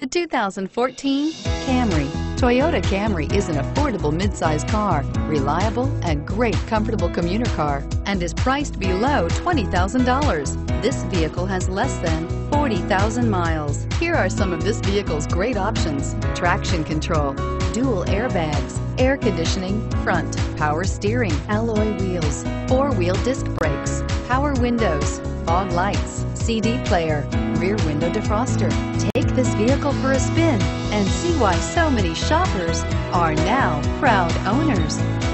2014 Camry. Toyota Camry is an affordable midsize car, reliable and great comfortable commuter car, and is priced below $20,000. This vehicle has less than 40,000 miles. Here are some of this vehicle's great options: traction control, dual airbags, air conditioning, front, power steering, alloy wheels, four-wheel disc brakes, power windows, fog lights, CD player, rear window defroster. Take this vehicle for a spin and see why so many shoppers are now proud owners.